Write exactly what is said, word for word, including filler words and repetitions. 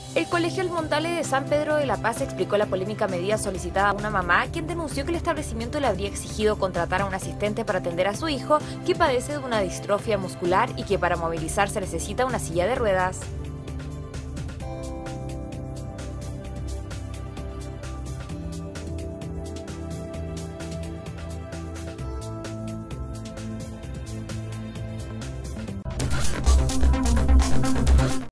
El Colegio El Montale de San Pedro de la Paz explicó la polémica medida solicitada a una mamá, quien denunció que el establecimiento le habría exigido contratar a un asistente para atender a su hijo, que padece de una distrofia muscular y que para movilizarse necesita una silla de ruedas.